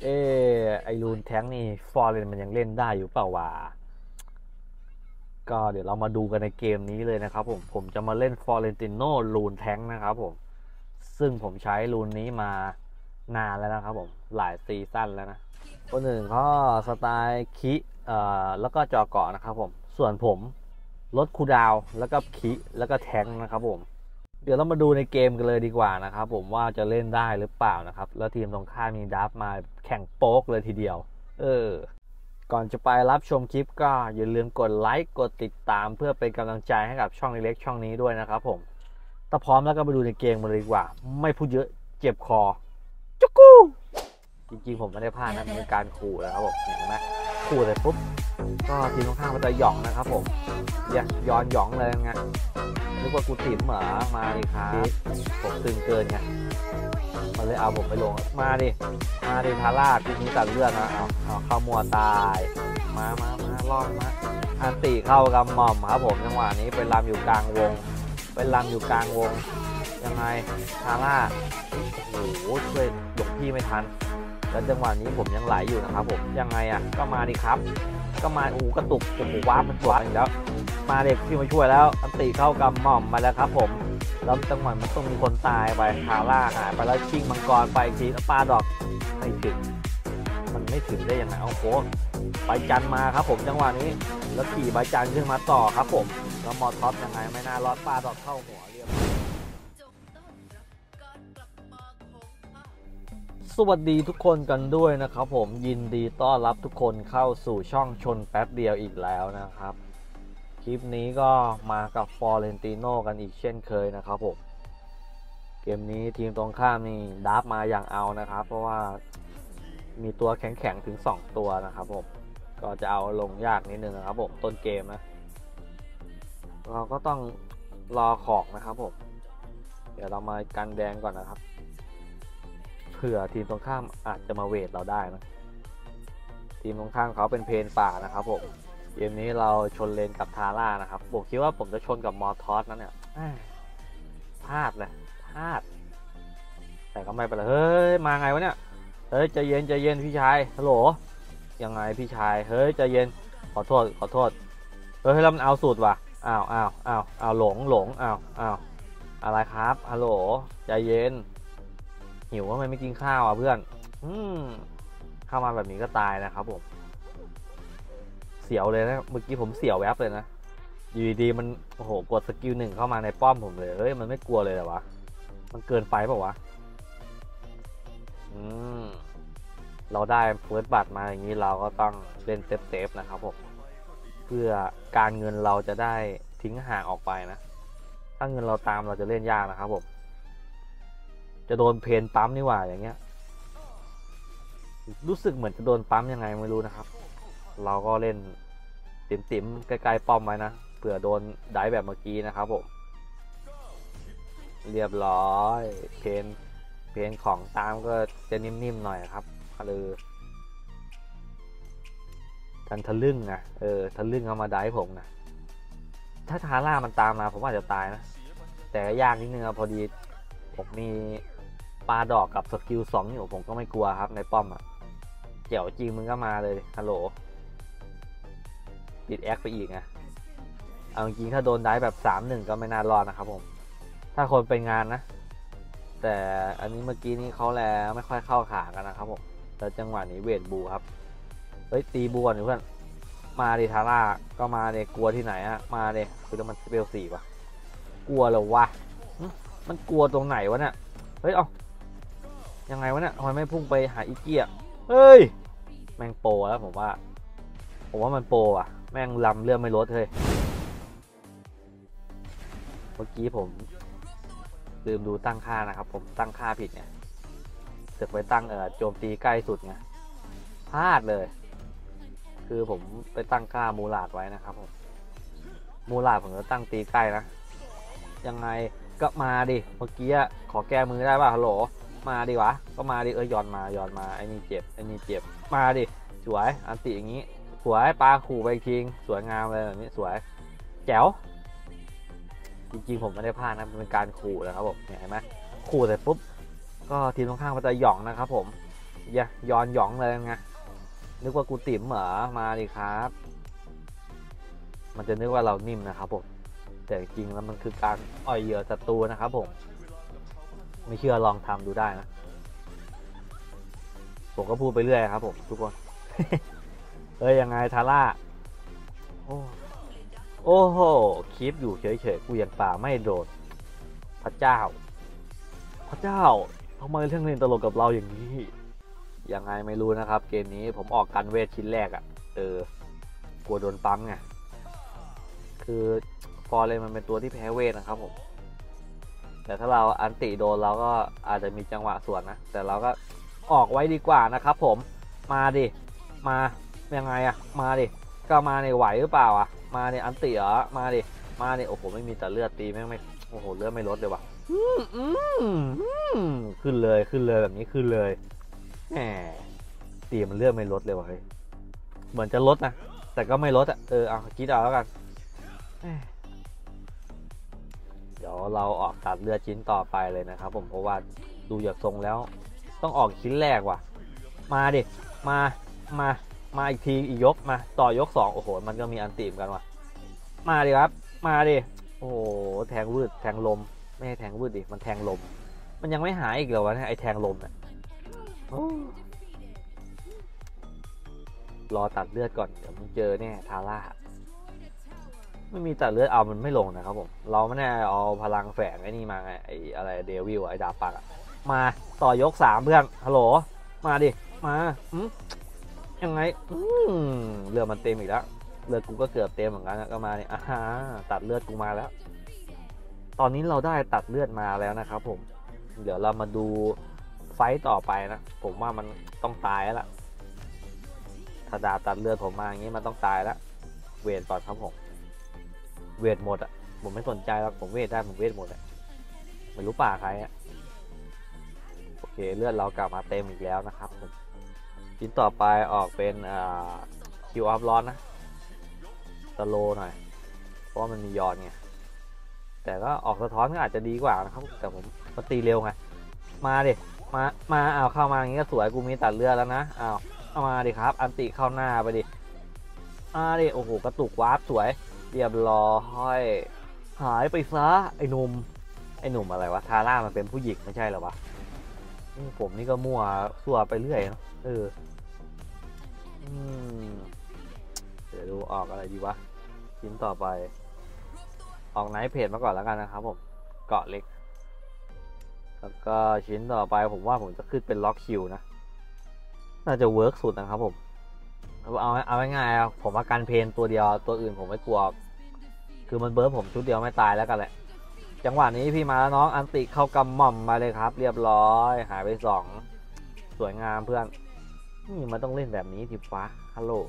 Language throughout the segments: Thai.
เอไอรูนแท้งนี่ฟอร์เรนมันยังเล่นได้อยู่เปล่าวะก็เดี๋ยวเรามาดูกันในเกมนี้เลยนะครับผมจะมาเล่นฟอร์เรนติโนรูนแท้งนะครับผมซึ่งผมใช้รูนนี้มานานแล้วนะครับผมหลายซีซั่นแล้วนะคนอื่นเขาสไตล์คิแล้วก็จอเกาะนะครับผมส่วนผมลดคูลดาวน์แล้วก็คิแล้วก็แท้งนะครับผมเดี๋ยวเรามาดูในเกมกันเลยดีกว่านะครับผมว่าจะเล่นได้หรือเปล่านะครับแล้วทีมตรงข้ามมีดับมาแข่งโป๊กเลยทีเดียวก่อนจะไปรับชมคลิปก็อย่าลืมกดไลค์กดติดตามเพื่อเป็นกำลังใจให้กับช่องเล็กๆช่องนี้ด้วยนะครับผมถ้าพร้อมแล้วก็ไปดูในเกมกันเลยดีกว่าไม่พูดเยอะเจ็บคอจุกกู้จริงๆผมไม่ได้พลาดนะเป็นการขู่นะครับผมเห็นไหมขู่เลยปุ๊บก็ทีมตรงข้ามมันจะหย่องนะครับผมย้อนหย่องเลยไงนึกว่ากูติ๋มเหรอมาดิครับผมตึงเกินไงมันเลยเอาผมไปลงมาดิทาร่ากูมีตัดเลือดนะเอาเข้ามัวตายมาล่องมาอันติเข้ากำหม่อมครับผมจังหวะนี้เป็นลำอยู่กลางวงยังไงทาร่าโอ้โหช่วยยกพี่ไม่ทันแล้วจังหวะนี้ผมยังไหลอยู่นะครับผมยังไงอ่ะก็มาดิครับก็มากระตุกโอ้โหว้ามันสวยอีกแล้วมาเด็กที่มาช่วยแล้วอันติเข้ากำหม่อมมาแล้วครับผมแล้วจังหวะมันต้องมีคนตายไปทาร่าหายไปแล้วชิงมังกรไปอีกทีแล้วปลาดอกไม่ถึงมันไม่ถึงได้ยังไงโอ้โหใบจันมาครับผมจังหวะนี้แล้วขี่ใบจันขึ้นมาต่อครับผมแล้วมอท็อปยังไงไม่น่ารอดปลาดอกเข้าหัวเรียบสวัสดีทุกคนกันด้วยนะครับผมยินดีต้อนรับทุกคนเข้าสู่ช่องชนแป๊บเดียวอีกแล้วนะครับคลิปนี้ก็มากับฟอร์เรนติโนกันอีกเช่นเคยนะครับผมเกมนี้ทีมตรงข้ามนี่ดับมาอย่างเอานะครับเพราะว่ามีตัวแข็งถึง2ตัวนะครับผมก็จะเอาลงยากนิดนึงนะครับผมต้นเกมนะเราก็ต้องรอของนะครับผมเดี๋ยวเรามากันแดงก่อนนะครับเผื่อทีมตรงข้ามอาจจะมาเวทเราได้นะทีมตรงข้ามเขาเป็นเพนป่านะครับผมเกมนี้เราชนเลนกับทาร่านะครับผมคิดว่าผมจะชนกับมอร์ทอสนั่นเนี่ยพลาดแต่ก็ไม่เป็นไรเฮ้ยมาไงวะเนี่ยเฮ้ยใจเย็นพี่ชายฮัลโหลยังไงพี่ชายเฮ้ยใจเย็นขอโทษเฮ้ยแล้วมันเอาสูตรว่ะอ้าวหลงอ้าวอะไรครับฮัลโหลใจเย็นหิวว่าไม่กินข้าวอ่ะเพื่อนเข้ามาแบบนี้ก็ตายนะครับผมเสียวเลยนะเมื่อกี้ผมเสียวแวบเลยนะอยู่ดีมันโอ้โหกดสกิล1เข้ามาในป้อมผมเลยเฮ้ยมันไม่กลัวเลยเหรอวะมันเกินไปเปล่าวะเราได้เฟิร์สบัตรมาอย่างนี้เราก็ต้องเล่นเซฟนะครับผมเพื่อการเงินเราจะได้ทิ้งห่างออกไปนะถ้าเงินเราตามเราจะเล่นยากนะครับผมจะโดนเพนปั๊มนี่หว่าอย่างเงี้ยรู้สึกเหมือนจะโดนปั๊มยังไงไม่รู้นะครับเราก็เล่นติ๋มใกล้ๆป้อมไว้นะเผื่อโดนได้แบบเมื่อกี้นะครับผมเรียบร้อยเพนของตามก็จะนิ่มๆหน่อยครับคือทะลึ่งนะทะลึ่งเอามาได้ผมนะถ้าทาร่ามันตามมาผมอาจจะตายนะแต่ยากนิดนึงพอดีผมมีปลาดอกกับสกิล2อยู่ผมก็ไม่กลัวครับในป้อมอ่ะเจ๋วจริงมึงก็มาเลยฮัลโหลติดแอคไปอีกไงเอาจริงถ้าโดนได้แบบ 3-1 ก็ไม่น่ารอดนะครับผมถ้าคนไปงานนะแต่อันนี้เมื่อกี้นี้เขาแล้วไม่ค่อยเข้าขากันนะครับผมแต่จังหวะนี้เวทบูครับเฮ้ยตีบูก่อนเพื่อนมาดิทาร่าก็มาเด็กกลัวที่ไหนอะมาเด็กคือมันสเปล4ป่ะกลัวเหรอวะมันกลัวตรงไหนวะเนี่ยเฮ้ยเอายังไงวะเนี่ยทำไมไม่พุ่งไปหาอีเกียเฮ้ยแม่งโปรแล้วผมว่ามันโปรอ่ะแม่งลำเลื่อนไม่ลดเลยเมื่อกี้ผมลืมดูตั้งค่านะครับผมตั้งค่าผิดเนี่ยเสือกไปตั้งโจมตีใกล้สุดไงพลาดเลยคือผมไปตั้งค่ามูลาดไว้นะครับผมมูลาดผมจะตั้งตีใกล้นะยังไงก็มาดิเมื่อกี้ขอแก้มือได้ป่ะฮัลโหลมาดิวะก็มาดิย้อนมาไอ้นี่เจ็บมาดิสวยอันติอย่างนี้สวยปลาขู่ไปทิ้งสวยงามเลยแบบนี้สวยแจ๋วจริงๆผมไม่ได้พลาดนะเป็นการขู่นะครับผมเห็นไหมขู่เสร็จปุ๊บก็ทีมตรงข้ามมันจะหย่องนะครับผมอย่าย้อนหยองเลยไงนึกว่ากูติ๋มเหรอมาดิครับมันจะนึกว่าเรานิ่มนะครับผมแต่จริงแล้วมันคือการอ่อยเหยื่อศัตรูนะครับผมไม่เชื่อลองทำดูได้นะผมก็พูดไปเรื่อยครับผมทุกคน เฮ้ยยังไงทาร่าโอ้โหคลิปอยู่เฉยๆกูยังป่าไม่โดดพระเจ้าทำไมเรื่องเล่นตลกกับเราอย่างนี้ยังไงไม่รู้นะครับเกมนี้ผมออกกันเวทชิ้นแรกกลัวโดนปั๊มไงคือฟอร์เรนมันเป็นตัวที่แพ้เวทนะครับผมแต่ถ้าเราอันติโดนเราก็อาจจะมีจังหวะสวนนะแต่เราก็ออกไว้ดีกว่านะครับผมมาดิมายังไงอะมาดิก็มาในไหวหรือเปล่าอะมาในอันติเหรอมาดิโอ้โหไม่มีแต่เลือดตีไม่โอ้โหเลือดไม่ลดเลยว่ะขึ้นเลยแบบนี้ขึ้นเลยแหมตีมันเลือดไม่ลดเลยว่ะเฮ้ยเหมือนจะลดนะแต่ก็ไม่ลดอะเอาคิดเอาแล้วกันเดี๋ยวเราออกตัดเลือดชิ้นต่อไปเลยนะครับผมเพราะว่าดูจากทรงแล้วต้องออกชิ้นแรกว่ะมาดิมาอีกทีอีกยกมาต่อยก2โอ้โหมันก็มีอันติมกันว่ะมาดิครับมาดิโอ้โหแทงวืดแทงลมไม่ใช่แทงวืดดิมันแทงลมมันยังไม่หายอีกเหรอวะไอแทงลมเนี่ยรอตัดเลือดก่อนเดี๋ยวมึงเจอแน่ทาร่าไม่มีตัดเลือดเอามันไม่ลงนะครับผมเราไม่ได้เอาพลังแฝงไอ้นี่มาไงไอ้อะไรเดวิลไอ้ดาบปักมาต่อยก3เพื่อนฮัลโหลมาดิมายังไงเลือดมันเต็มอีกแล้วเลือดกูก็เกือบเต็มเหมือนกันก็มาเนี่ยตัดเลือดกูมาแล้วตอนนี้เราได้ตัดเลือดมาแล้วนะครับผมเดี๋ยวเรามาดูไฟต์ต่อไปนะผมว่ามันต้องตายแล้วล่ะถ้าดาบตัดเลือดผมมาอย่างนี้มันต้องตายแล้วเวทก่อนครับผมเวทหมดผมไม่สนใจแล้วผมเวทได้ผมเวทหมดไม่รู้ป่าใครโอเคเลือดเรากลับมาเต็มอีกแล้วนะครับชิ้นต่อไปออกเป็นคิวออฟลอนนะสโลหน่อยเพราะมันมีย้อนไงแต่ก็ออกสะท้อนก็อาจจะดีกว่านะครับแต่ผมมันตีเร็วไงมาดิมาเอาเข้ามาอย่างนี้ก็สวยกูมีตัดเลือดแล้วนะเอามาดิครับอันติเข้าหน้าไปดิดิโอ้โหกระตุกวาร์ปสวยเรียบร้อยหายไปซะไอ้หนุ่มอะไรวะทาร่ามันเป็นผู้หญิงไม่ใช่เหรอวะผมนี่ก็มั่วสั่วไปเรื่อยเนาะเดี๋ยวดูออกอะไรดีวะชิ้นต่อไปออกไนท์เพจมาก่อนแล้วกันนะครับผมเกาะเล็กแล้วก็ชิ้นต่อไปผมว่าผมจะขึ้นเป็นล็อกคิวนะน่าจะเวิร์กสุดนะครับผมเอาง่ายๆผมว่าการเพนตัวเดียวตัวอื่นผมไม่กลัวคือมันเบิร์ดผมชุดเดียวไม่ตายแล้วกันแหละจังหวะนี้พี่มาแล้วน้องอันติเข้ากำหม่อมมาเลยครับเรียบร้อยหายไป2สวยงามเพื่อนนี่มันต้องเล่นแบบนี้ทีฟ้าฮัลโหล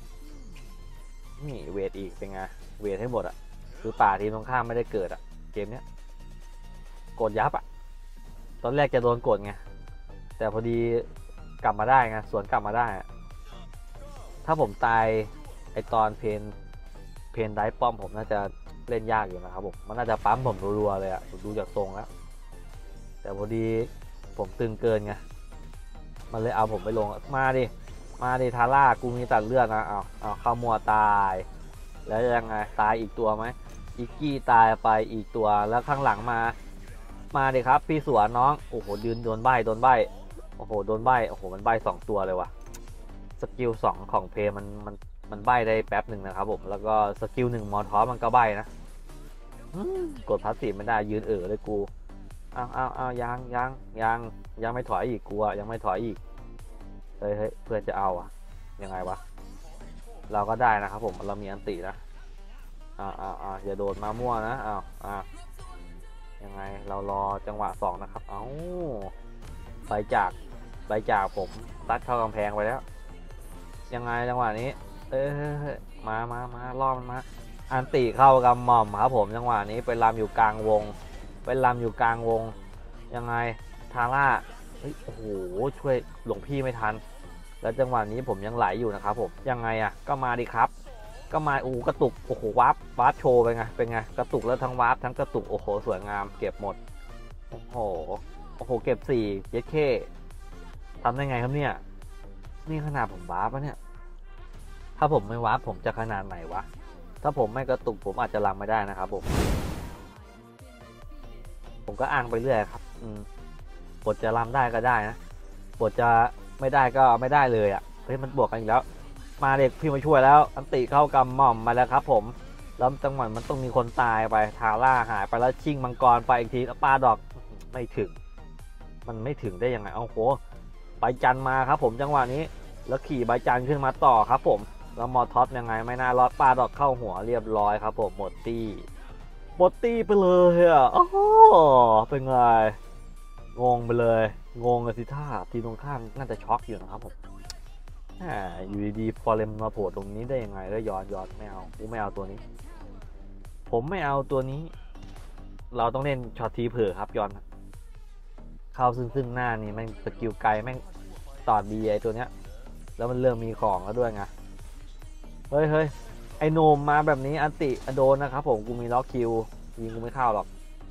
นี่เวทอีกเป็นไงเวทให้หมดคือป่าทีมตรงข้ามไม่ได้เกิดเกมเนี้ยกดยับตอนแรกจะโดนกดไงแต่พอดีกลับมาได้ไงสวนกลับมาได้ถ้าผมตายไอตอนเพนได้ป้อมผมน่าจะเล่นยากอยู่นะครับผมมันน่าจะปั๊มผมรัวๆเลยดูจากทรงแล้วแต่พอดีผมตึงเกินไงมันเลยเอาผมไปลงมาดิทาร่ากูมีตัดเลือดนะเอาเข้ามัวตายแล้วยังไงตายอีกตัวไหมอิกกี้ตายไปอีกตัวแล้วข้างหลังมาดิครับพี่สวนน้องโอ้โหยืนโดนใบโอ้โหโดนใบโอ้โหมันใบ2ตัวเลยว่ะสกิล2ของเพย์มันใบได้แป๊บหนึ่งนะครับผมแล้วก็สกิล1มอทอมันก็ใบนะกดพาสซีฟไม่ได้ยืนเลยกูเอายังไม่ถอยอีกกูยังไม่ถอยอีกเฮ้ยเพื่อนจะเอายังไงวะเราก็ได้นะครับผมเรามีอันตินะอย่าโดดมามั่วนะยังไงเรารอจังหวะ2นะครับใบจากผมตัดเข้ากำแพงไปแล้วยังไงจังหวะนี้มาล่อมันมาอันติเข้ากำหม่อมครับผมจังหวะนี้ไปลำอยู่กลางวงยังไงทาร่าโอ้โหช่วยหลวงพี่ไม่ทันแล้วจังหวะนี้ผมยังไหลอยู่นะครับผมยังไงก็มาดิครับก็มากระตุกโอ้โหวาร์ปโชว์เป็นไงกระตุกแล้วทั้งวาร์ปทั้งกระตุกโอ้โหสวยงามเก็บหมดโอ้โหเก็บ4เย็ดเข้ทำได้ไงครับเนี่ยนี่ขนาดผมวาร์ปเนี่ยถ้าผมไม่วาร์ปผมจะขนาดไหนวะถ้าผมไม่กระตุกผมอาจจะรำไม่ได้นะครับผมก็อ้างไปเรื่อยครับบทจะรำได้ก็ได้นะบทจะไม่ได้ก็ไม่ได้เลยอ่ะเฮ้ยมันบวกกันอีกแล้วมาเด็กพี่มาช่วยแล้วอันติเข้ากำหม่อมมาแล้วครับผมแล้วจังหวะมันต้องมีคนตายไปทาร่าหายไปแล้วชิงมังกรไปอีกทีแล้วปาดอกไม่ถึงมันไม่ถึงได้ยังไงโอ้โหใบจันมาครับผมจังหวะนี้แล้วขี่ใบจันขึ้นมาต่อครับผมแล้วมอท็อปยังไงไม่น่ารอดปาดอกเข้าหัวเรียบร้อยครับผมหมดตี้ไปเลยอ่ะโอ้โหเป็นไงงงไปเลยงงเลยสิท่าทีตรงข้ามน่าจะช็อกอยู่นะครับผมอยู่ดีๆฟอร์เรมมาโผล่ตรงนี้ได้ยังไงแล้วย้อนไม่เอากูไม่เอาตัวนี้ผมไม่เอาตัวนี้เราต้องเล่นช็อตทีเผื่อครับย้อนเข้าซึ่งหน้านี่แม่งสกิลไกลแม่งตอดดีไอตัวเนี้ยแล้วมันเริ่มมีของแล้วด้วยไงเฮ้ยไอโนมมาแบบนี้อันติโดนนะครับผมกูมีล็อกคิวยิงกูไม่เข้าหรอก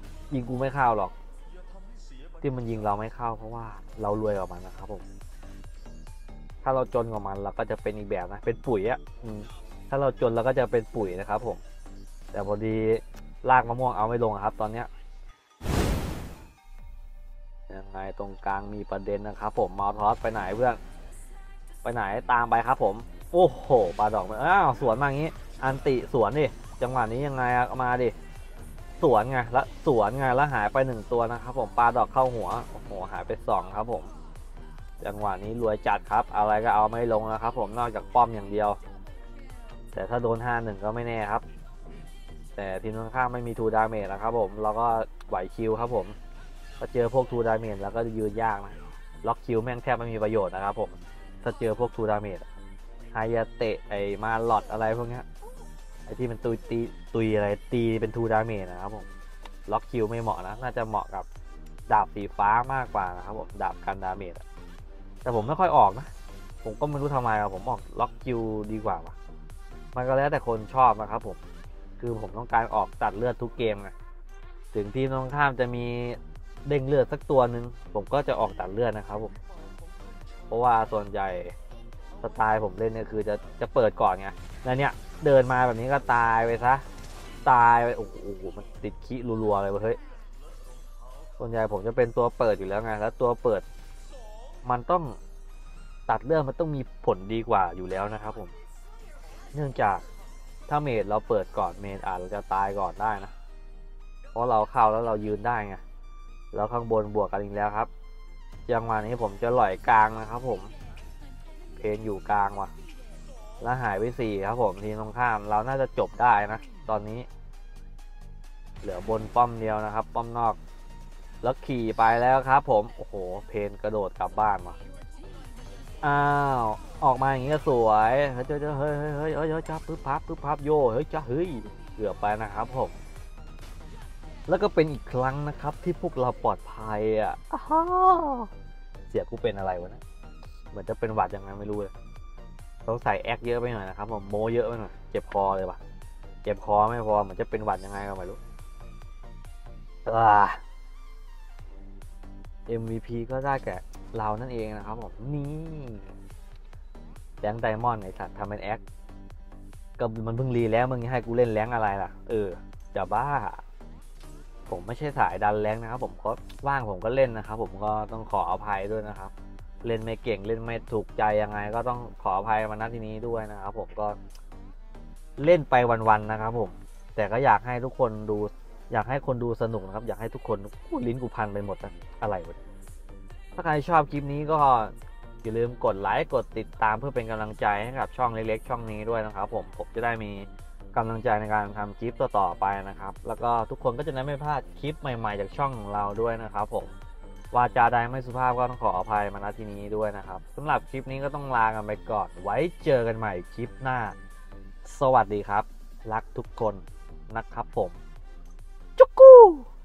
ที่มันยิงเราไม่เข้าเพราะว่าเรารวยกว่ามันนะครับผมถ้าเราจนกว่ามันเราก็จะเป็นอีกแบบนะเป็นปุ๋ยอ่ะถ้าเราจนเราก็จะเป็นปุ๋ยนะครับผมแต่พอดีลากมะม่วงเอาไม่ลงครับตอนเนี้ยยังไงตรงกลางมีประเด็นนะครับผมมาทอสไปไหนเพื่อนไปไหนตามไปครับผมโอ้โหปลาดอกอ้าวสวนมาอย่างนี้อันติสวนดิจังหวะนี้ยังไงมาดิสวนไงแล้วหายไป1ตัวนะครับผมปลาดอกเข้าหัวโอ้โหหายไป2ครับผมจังหวะนี้รวยจัดครับอะไรก็เอาไม่ลงนะครับผมนอกจากป้อมอย่างเดียวแต่ถ้าโดน5-1ก็ไม่แน่ครับแต่ทีมตรงข้ามไม่มี2 ดาเมจนะครับผมเราก็ไหวคิวครับผมถ้าเจอพวก2 ดาเมจแล้วก็ยืนยากนะล็อกคิวแม่งแทบไม่มีประโยชน์นะครับผมถ้าเจอพวก2 ดาเมจไฮยาเตะไอมาหลอดอะไรพวกนี้ไอที่มันตุยอะไรตีเป็น2 ดาเมจนะครับผมล็อกคิวไม่เหมาะนะน่าจะเหมาะกับดาบสีฟ้ามากกว่านะครับผมดาบกันดาเมจแต่ผมไม่ค่อยออกนะผมก็ไม่รู้ทำไมผมออกล็อกคิวดีกว่าว่ะมันก็แล้วแต่คนชอบนะครับผมคือผมต้องการออกตัดเลือดทุกเกมไงถึงทีมตรงข้ามจะมีเด้งเลือดสักตัวหนึ่งผมก็จะออกตัดเลือดนะครับผมเพราะว่าส่วนใหญ่สไตล์ผมเล่นเนี่ยคือจะเปิดก่อนไงแล้วเนี่ยเดินมาแบบนี้ก็ตายไปซะตายไปโอ้โหมันติดขี้รัวๆเลยเฮ้ยส่วนใหญ่ผมจะเป็นตัวเปิดอยู่แล้วไงแล้วตัวเปิดมันต้องตัดเลือดมันต้องมีผลดีกว่าอยู่แล้วนะครับผมเนื่องจากถ้าเมจเราเปิดก่อนเมจอาจจะตายก่อนได้นะเพราะเราเข้าแล้วเรายืนได้ไงแล้วข้างบนบวกกันอีกแล้วครับจังหวะนี้ผมจะหล่อยกลางนะครับผมเพนอยู่กลางว่ะแล้วหายไป4ครับผมทีมตรงข้ามเราน่าจะจบได้นะตอนนี้เหลือบนป้อมเดียวนะครับป้อมนอกแล้วขี่ไปแล้วครับผมโอ้โหเพนกระโดดกลับบ้านว่ะอ้าวออกมาอย่างนี้ก็สวยเฮ้ยจ้าปึ๊บพับโย่เฮ้ยจ้าเฮ้ยเกือบไปนะครับผมแล้วก็เป็นอีกครั้งนะครับที่พวกเราปลอดภัยอ่ะเสียกูเป็นอะไรวะนะเหมือนจะเป็นหวัดยังไงไม่รู้เลยต้องใส่แอคเยอะไปหน่อยนะครับผมโมเยอะไปหน่อยเจ็บคอเลยว่ะเจ็บคอไม่พอเหมือนจะเป็นหวัดยังไงก็ไม่รู้MVP ก็ได้แก่เรานั่นเองนะครับผมนี่แรงไดมอนด์ไอ้สัตว์ทำเป็นแอคก็มันเพิ่งรีแล้วมึงให้กูเล่นแรงอะไรล่ะจะบ้าผมไม่ใช่สายดันแรงนะครับผมก็ว่างผมก็เล่นนะครับผมก็ต้องขออภัยด้วยนะครับเล่นไม่เก่งเล่นไม่ถูกใจยังไงก็ต้องขออภัยมาณที่นี้ด้วยนะครับผมก็เล่นไปวันๆนะครับผมแต่ก็อยากให้ทุกคนดูอยากให้คนดูสนุกนะครับอยากให้ทุกคนลิ้นกูพันไปหมดอะไรวะถ้าใครชอบคลิปนี้ก็อย่าลืมกดไลค์กดติดตามเพื่อเป็นกำลังใจให้กับช่องเล็กๆช่องนี้ด้วยนะครับผมจะได้มีกำลังใจในการทำคลิปต่อๆไปนะครับแล้วก็ทุกคนก็จะได้ไม่พลาดคลิปใหม่ๆจากช่องของเราด้วยนะครับผมวาจาใดไม่สุภาพก็ต้องขออภัยมาณที่นี้ด้วยนะครับสำหรับคลิปนี้ก็ต้องลากันไปก่อนไว้เจอกันใหม่คลิปหน้าสวัสดีครับรักทุกคนนะครับผมจุกกู